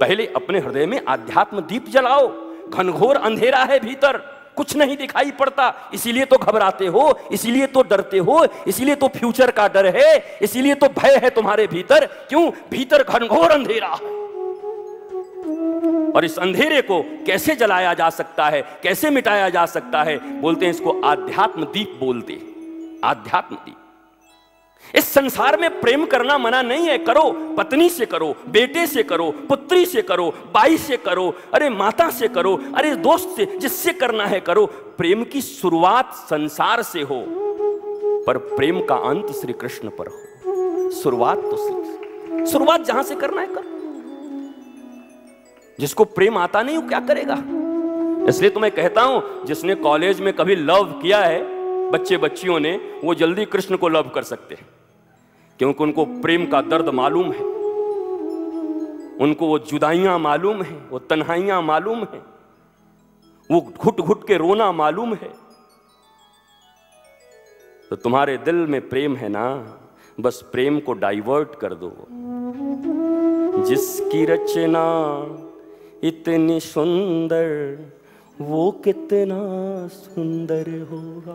पहले अपने हृदय में आध्यात्म दीप जलाओ। घनघोर अंधेरा है भीतर, कुछ नहीं दिखाई पड़ता, इसीलिए तो घबराते हो, इसीलिए तो डरते हो, इसीलिए तो फ्यूचर का डर है, इसीलिए तो भय है तुम्हारे भीतर। क्यों? भीतर घनघोर अंधेरा है। और इस अंधेरे को कैसे जलाया जा सकता है, कैसे मिटाया जा सकता है? बोलते हैं इसको आध्यात्म दीप बोलते हैं। आध्यात्म दीप। इस संसार में प्रेम करना मना नहीं है, करो, पत्नी से करो, बेटे से करो, पुत्री से करो, बाई से करो, अरे माता से करो, अरे दोस्त से, जिससे करना है करो। प्रेम की शुरुआत संसार से हो, पर प्रेम का अंत श्री कृष्ण पर हो। शुरुआत जहां से करना है करो। जिसको प्रेम आता नहीं वो क्या करेगा? इसलिए तो मैं कहता हूं, जिसने कॉलेज में कभी लव किया है बच्चे बच्चियों ने, वो जल्दी कृष्ण को लव कर सकते हैं, क्योंकि उनको प्रेम का दर्द मालूम है, उनको वो जुदाइयां मालूम है, वो तन्हाइयां मालूम है, वो घुट घुट के रोना मालूम है। तो तुम्हारे दिल में प्रेम है ना, बस प्रेम को डाइवर्ट कर दो। जिसकी रचना इतनी सुंदर, वो कितना सुंदर होगा।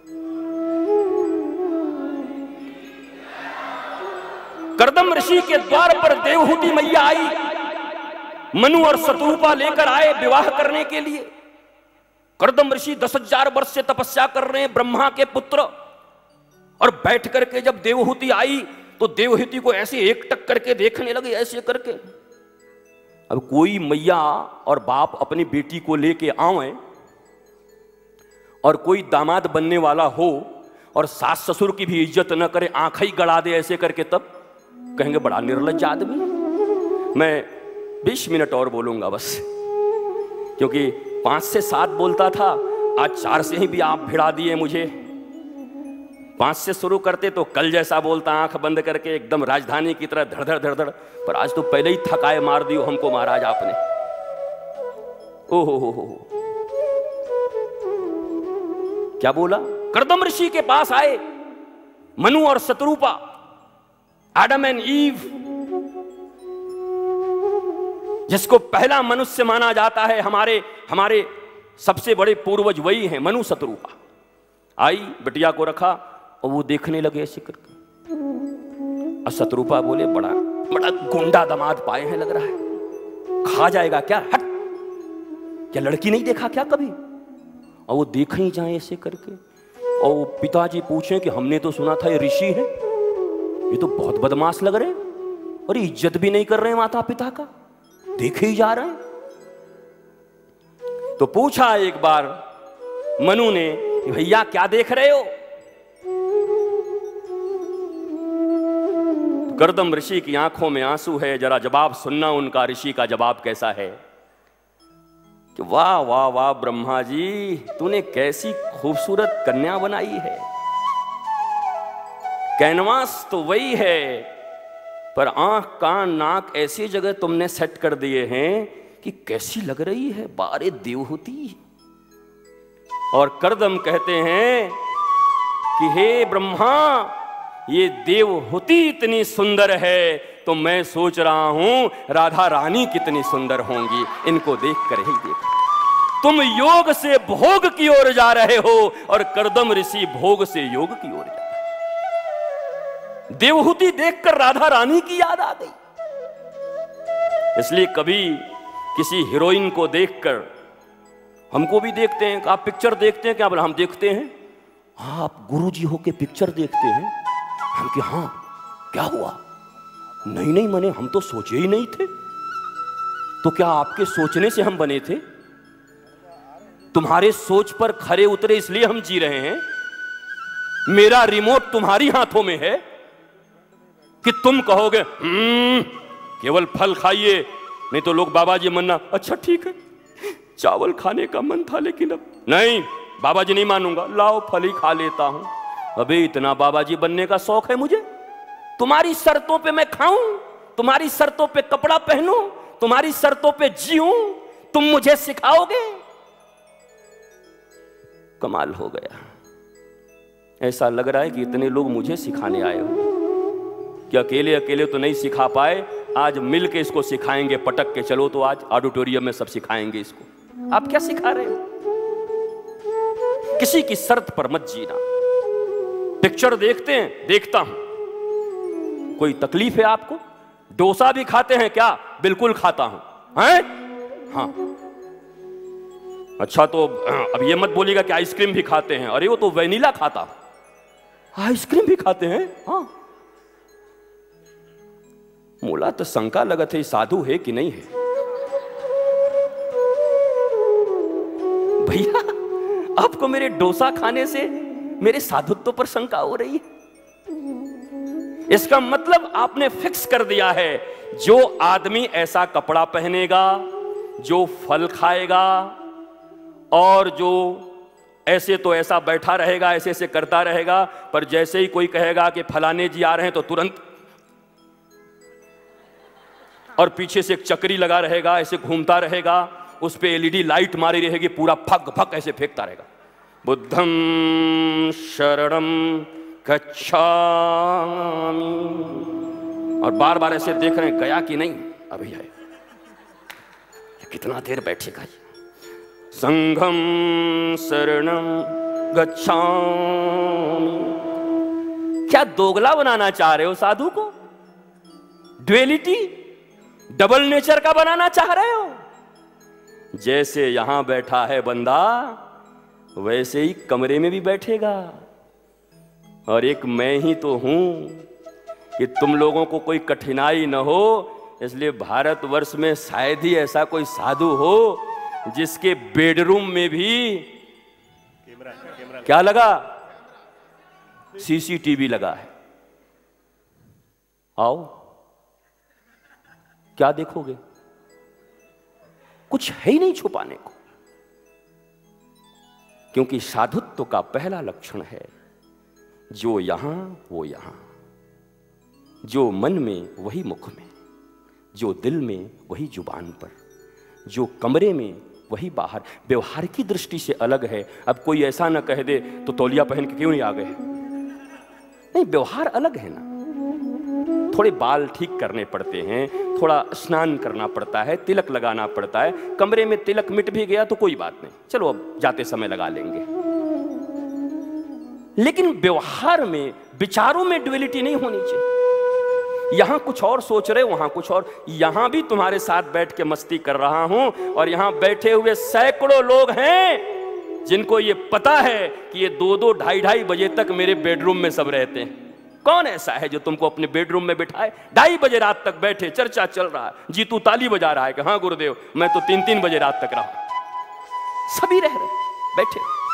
कर्दम ऋषि के द्वार पर देवहूति मैया आई, मनु और शत्रुपा लेकर आए विवाह करने के लिए। कर्दम ऋषि 10,000 वर्ष से तपस्या कर रहे हैं, ब्रह्मा के पुत्र। और बैठ करके जब देवहूति आई तो देवहूति को ऐसे एकटक करके देखने लगे, ऐसे करके। अब कोई मैया और बाप अपनी बेटी को लेके आए और कोई दामाद बनने वाला हो और सास ससुर की भी इज्जत न करे, आंखें ही गड़ा दे ऐसे करके, तब कहेंगे बड़ा निर्लज्ज आदमी। मैं 20 मिनट और बोलूंगा बस, क्योंकि 5 से 7 बोलता था, आज 4 से ही भी आप भिड़ा दिए मुझे। 5 से शुरू करते तो कल जैसा बोलता, आंख बंद करके एकदम राजधानी की तरह धड़धड़ धड़धड़, पर आज तो पहले ही थकाए मार दियो हमको महाराज आपने। ओहो हो, क्या बोला? कर्दम ऋषि के पास आए मनु और शत्रुपा, एडम एंड ईव, जिसको पहला मनुष्य माना जाता है। हमारे सबसे बड़े पूर्वज वही हैं, मनु शत्रुपा। आई, बिटिया को रखा और वो देखने लगे ऐसे करके। और शत्रुपा बोले बड़ा बड़ा गुंडा दामाद पाए हैं लग रहा है, खा जाएगा क्या, हट, क्या लड़की नहीं देखा क्या कभी? और वो देख ही जाए ऐसे करके। और वो पिताजी पूछे कि हमने तो सुना था ये ऋषि है, ये तो बहुत बदमाश लग रहे हैं और इज्जत भी नहीं कर रहे हैं माता पिता का, देखे ही जा रहे हैं। तो पूछा एक बार मनु ने, भैया क्या देख रहे हो? तो कर्दम ऋषि की आंखों में आंसू है, जरा जवाब सुनना उनका। ऋषि का जवाब कैसा है कि वाह वाह वाह ब्रह्मा जी, तूने कैसी खूबसूरत कन्या बनाई है। कैनवास तो वही है, पर आंख कान नाक ऐसी जगह तुमने सेट कर दिए हैं कि कैसी लग रही है, बारे देवहूति। और कर्दम कहते हैं कि हे ब्रह्मा, ये देवहूति इतनी सुंदर है तो मैं सोच रहा हूं राधा रानी कितनी सुंदर होंगी, इनको देखकर ही देख। तुम योग से भोग की ओर जा रहे हो और कर्दम ऋषि भोग से योग की ओर जा रहे। देवहूति देखकर राधा रानी की याद आ गई। इसलिए कभी किसी हीरोइन को देखकर, हमको भी देखते हैं, आप पिक्चर देखते हैं क्या? बोला हम देखते हैं। हाँ, आप गुरुजी होके पिक्चर देखते हैं? हम कि हाँ, क्या हुआ? नहीं नहीं, मने हम तो सोचे ही नहीं थे। तो क्या आपके सोचने से हम बने थे? तुम्हारे सोच पर खरे उतरे इसलिए हम जी रहे हैं। मेरा रिमोट तुम्हारी हाथों में है कि तुम कहोगे केवल फल खाइए, नहीं तो लोग बाबा जी मन्ना, अच्छा ठीक है चावल खाने का मन था लेकिन अब नहीं, बाबा जी नहीं मानूंगा, लाओ फल ही खा लेता हूं। अबे इतना बाबा जी बनने का शौक है मुझे? तुम्हारी शर्तों पे मैं खाऊं, तुम्हारी शर्तों पे कपड़ा पहनूं, तुम्हारी शर्तों पे जीऊं, तुम मुझे सिखाओगे? कमाल हो गया। ऐसा लग रहा है कि इतने लोग मुझे सिखाने आए हो कि अकेले अकेले तो नहीं सिखा पाए, आज मिल के इसको सिखाएंगे, पटक के चलो तो आज ऑडिटोरियम में सब सिखाएंगे इसको। आप क्या सिखा रहे हो? किसी की शर्त पर मत जीना। पिक्चर देखते हैं, देखता हूं, कोई तकलीफ है आपको? डोसा भी खाते हैं क्या? बिल्कुल खाता हूं। हैं? हाँ। अच्छा तो अब ये मत बोलिएगा कि आइसक्रीम भी खाते हैं। अरे वो तो वेनिला खाता हूं। आइसक्रीम भी खाते हैं? हाँ। मोला तो शंका लगत है साधु है कि नहीं है। भैया आपको मेरे डोसा खाने से मेरे साधुत्व पर शंका हो रही है? इसका मतलब आपने फिक्स कर दिया है, जो आदमी ऐसा कपड़ा पहनेगा, जो फल खाएगा और जो ऐसे तो ऐसा बैठा रहेगा, ऐसे ऐसे करता रहेगा, पर जैसे ही कोई कहेगा कि फलाने जी आ रहे हैं तो तुरंत, और पीछे से एक चक्री लगा रहेगा, ऐसे घूमता रहेगा, उस पे एलईडी लाइट मारी रहेगी, पूरा फक फक ऐसे फेंकता रहेगा, बुद्धं शरणं गच्छामि, और बार बार ऐसे देख रहे हैं गया कि नहीं, अभी आए, कितना देर बैठेगा ये, संघं शरणं गच्छामि। क्या दोगला बनाना चाह रहे हो साधु को? ड्युअलिटी, डबल नेचर का बनाना चाह रहे हो? जैसे यहां बैठा है बंदा, वैसे ही कमरे में भी बैठेगा। और एक मैं ही तो हूं कि तुम लोगों को कोई कठिनाई न हो, इसलिए भारतवर्ष में शायद ही ऐसा कोई साधु हो जिसके बेडरूम में भी क्या लगा? सीसीटीवी लगा है। आओ, क्या देखोगे? कुछ है ही नहीं छुपाने को, क्योंकि साधुत्व का पहला लक्षण है, जो यहां वो यहां, जो मन में वही मुख में, जो दिल में वही जुबान पर, जो कमरे में वही बाहर। व्यवहार की दृष्टि से अलग है। अब कोई ऐसा ना कह दे तो तौलिया पहन के क्यों नहीं आ गए? नहीं, व्यवहार अलग है ना। थोड़े बाल ठीक करने पड़ते हैं, थोड़ा स्नान करना पड़ता है, तिलक लगाना पड़ता है। कमरे में तिलक मिट भी गया तो कोई बात नहीं, चलो अब जाते समय लगा लेंगे। लेकिन व्यवहार में, विचारों में ड्युअलिटी नहीं होनी चाहिए। यहां कुछ और सोच रहे, वहां कुछ और। यहां भी तुम्हारे साथ बैठ के मस्ती कर रहा हूं, और यहां बैठे हुए सैकड़ों लोग हैं जिनको ये पता है कि ये 2-2, 2:30 बजे तक मेरे बेडरूम में सब रहते हैं। कौन ऐसा है जो तुमको अपने बेडरूम में बिठाए? 2:30 बजे रात तक बैठे, चर्चा चल रहा है, जीतू ताली बजा रहा है कि हाँ गुरुदेव मैं तो 3-3 बजे रात तक रहा। सभी रह रहे बैठे।